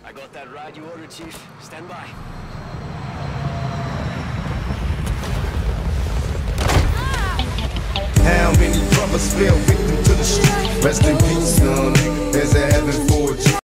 I got that ride you ordered, Chief. Stand by. How many brothers fell victim to the street? Rest in peace, young nigga. There's a heaven for a G.